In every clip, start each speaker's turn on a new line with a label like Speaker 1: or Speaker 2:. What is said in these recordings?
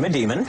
Speaker 1: demon.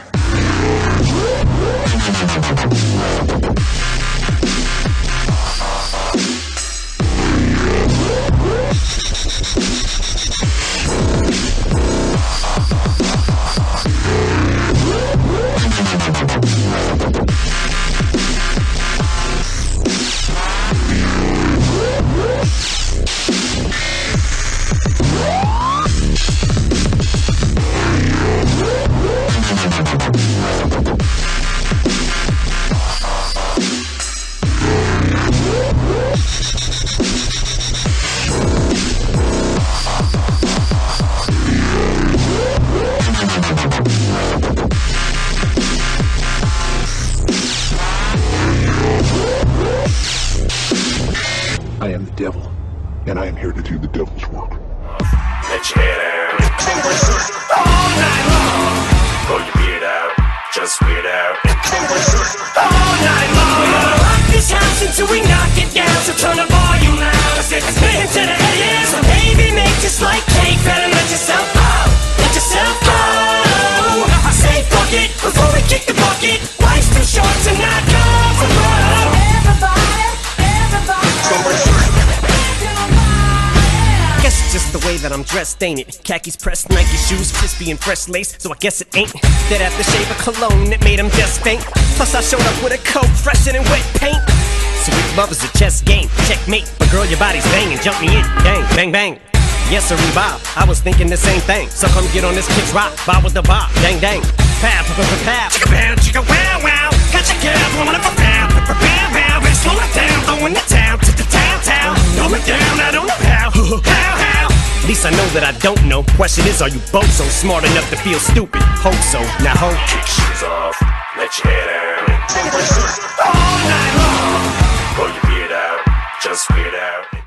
Speaker 2: I am the devil, and I am here to do the devil's work.
Speaker 3: Let your head out all night long. Pull your beard out, just weird out. All night long. We're gonna rock this house until we knock it down. So turn the volume loud. Let's get spin to the head. So baby, make just like cake. Better let yourself go. Let yourself go. Say fuck it before we kick the bucket. Life's too short to not go for broke. Guess it's just the way that I'm dressed, ain't it? Khakis pressed, Nike shoes, crispy and fresh lace. So I guess it ain't that aftershave of cologne that made him just faint. Plus I showed up with a coat fresher than wet paint. Sweet love is a chess game, checkmate. But girl, your body's banging, jump me in, bang, bang, bang. Yes, sir, Bob, I was thinking the same thing. So come get on this kid's rock, bob with the bob, dang, dang. Pow, pow, pow, pow, chicka pow, chicka wow, wow. Got your girl, woman up a pow, pow, pow, pow. And slow it down, throwing the town to the town. Throw me down, I don't know how, how. At least I know that I don't know. Question is, are you both so smart enough to feel stupid? Hope so, now hope. Kick shoes off, let your head out. All night long. Pull your beard out, just weird out.